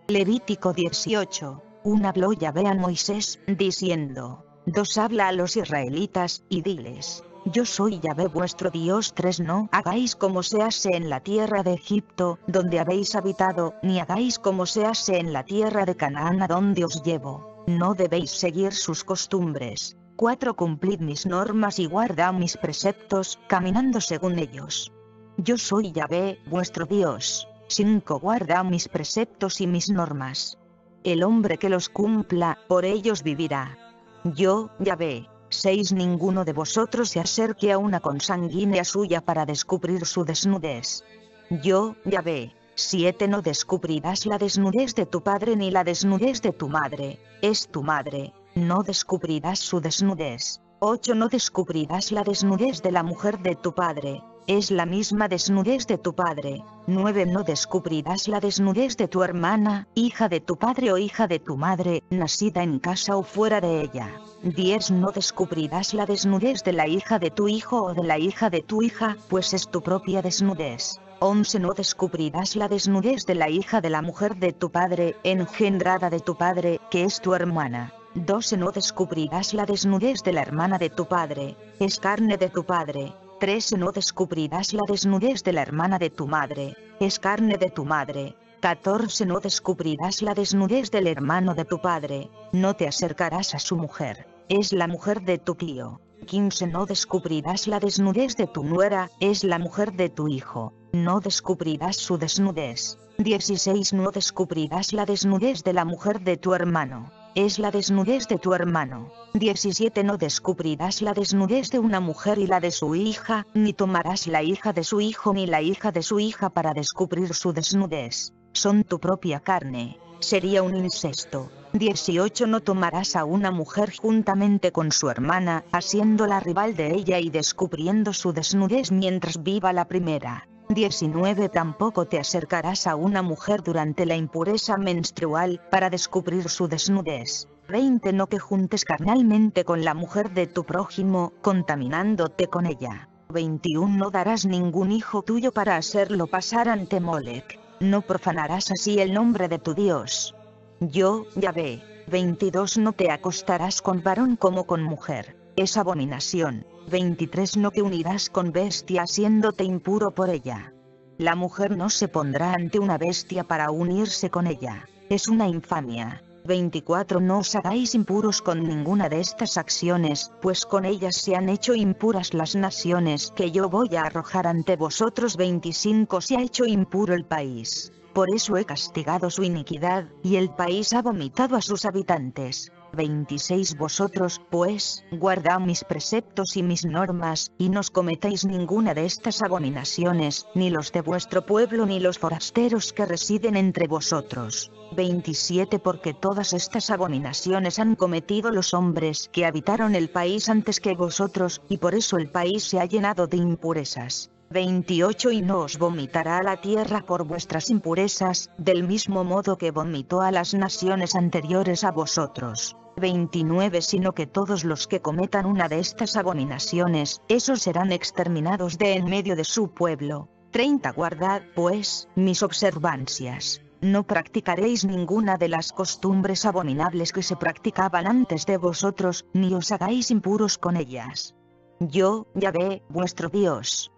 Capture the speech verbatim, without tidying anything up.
Levítico dieciocho. uno habló Yahvé a Moisés, diciendo: dos habla a los israelitas, y diles: yo soy Yahvé vuestro Dios. tres No hagáis como se hace en la tierra de Egipto, donde habéis habitado, ni hagáis como se hace en la tierra de Canaán, a donde os llevo. No debéis seguir sus costumbres. cuatro Cumplid mis normas y guardad mis preceptos, caminando según ellos. Yo soy Yahvé, vuestro Dios. cinco Guarda mis preceptos y mis normas. El hombre que los cumpla, por ellos vivirá. Yo, Yahvé. seis Ninguno de vosotros se acerque a una consanguínea suya para descubrir su desnudez. Yo, Yahvé. siete No descubrirás la desnudez de tu padre ni la desnudez de tu madre, es tu madre. No descubrirás su desnudez. ocho No descubrirás la desnudez de la mujer de tu padre, es la misma desnudez de tu padre. nueve No descubrirás la desnudez de tu hermana, hija de tu padre o hija de tu madre, nacida en casa o fuera de ella. diez No descubrirás la desnudez de la hija de tu hijo o de la hija de tu hija, pues es tu propia desnudez. once No descubrirás la desnudez de la hija de la mujer de tu padre, engendrada de tu padre, que es tu hermana. doce No descubrirás la desnudez de la hermana de tu padre, es carne de tu padre. trece No descubrirás la desnudez de la hermana de tu madre, es carne de tu madre. catorce No descubrirás la desnudez del hermano de tu padre, no te acercarás a su mujer, es la mujer de tu tío. quince No descubrirás la desnudez de tu nuera, es la mujer de tu hijo, no descubrirás su desnudez. dieciséis No descubrirás la desnudez de la mujer de tu hermano, es la desnudez de tu hermano. diecisiete No descubrirás la desnudez de una mujer y la de su hija, ni tomarás la hija de su hijo ni la hija de su hija para descubrir su desnudez, son tu propia carne, sería un incesto. dieciocho No tomarás a una mujer juntamente con su hermana, haciéndola rival de ella y descubriendo su desnudez mientras viva la primera. diecinueve Tampoco te acercarás a una mujer durante la impureza menstrual, para descubrir su desnudez. veinte No te juntes carnalmente con la mujer de tu prójimo, contaminándote con ella. veintiuno No darás ningún hijo tuyo para hacerlo pasar ante Molec, no profanarás así el nombre de tu Dios. Yo, Yahvé. veintidós No te acostarás con varón como con mujer, es abominación. veintitrés No te unirás con bestia haciéndote impuro por ella. La mujer no se pondrá ante una bestia para unirse con ella, es una infamia. veinticuatro No os hagáis impuros con ninguna de estas acciones, pues con ellas se han hecho impuras las naciones que yo voy a arrojar ante vosotros. veinticinco Se ha hecho impuro el país, por eso he castigado su iniquidad, y el país ha vomitado a sus habitantes. veintiséis Vosotros, pues, guardad mis preceptos y mis normas, y no os cometéis ninguna de estas abominaciones, ni los de vuestro pueblo ni los forasteros que residen entre vosotros. veintisiete Porque todas estas abominaciones han cometido los hombres que habitaron el país antes que vosotros, y por eso el país se ha llenado de impurezas. veintiocho Y no os vomitará a la tierra por vuestras impurezas, del mismo modo que vomitó a las naciones anteriores a vosotros. veintinueve Sino que todos los que cometan una de estas abominaciones, esos serán exterminados de en medio de su pueblo. treinta Guardad, pues, mis observancias. No practicaréis ninguna de las costumbres abominables que se practicaban antes de vosotros, ni os hagáis impuros con ellas. Yo, Yahvé, vuestro Dios.